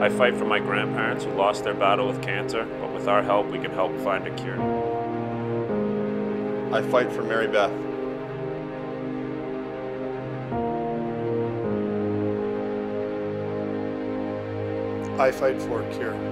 I fight for my grandparents who lost their battle with cancer, but with our help we can help find a cure. I fight for Mary Beth. I fight for a cure.